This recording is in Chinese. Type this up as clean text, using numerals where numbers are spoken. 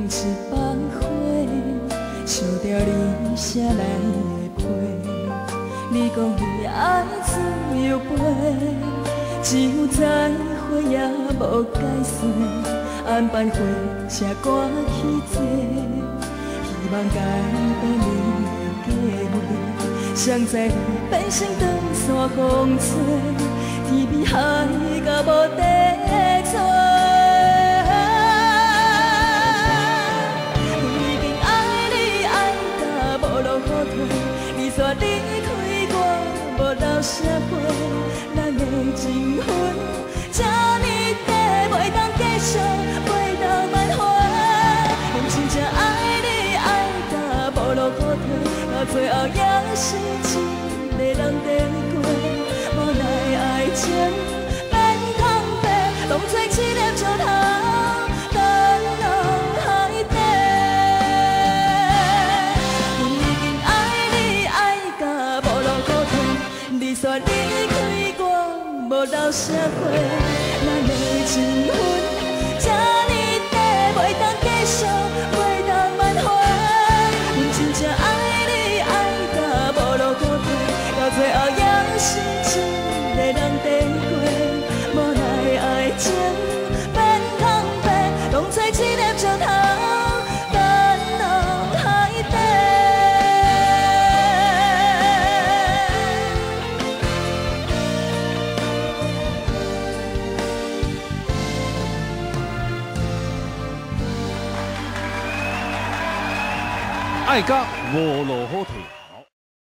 一把火，烧掉你写来的批。你讲你爱自由飞，只有在火也无解释，安排火车赶去坐，希望改变你的计划，谁知你变成长线风吹，天边海甲无地找。你说离开我，无留啥陪，咱的情分这呢短，袂当继续，袂当挽回。用真正爱你爱到无路可退，到最后也是一个人在过。无奈爱情变空白，当作一粒石头。你说离开我，无留啥花，咱的情分这呢短，袂当继续，袂当挽回。阮真正爱你爱到无路可退，到最后也是一个人在过。无奈爱情变空白，当作一粒石头。 爱甲无路好退。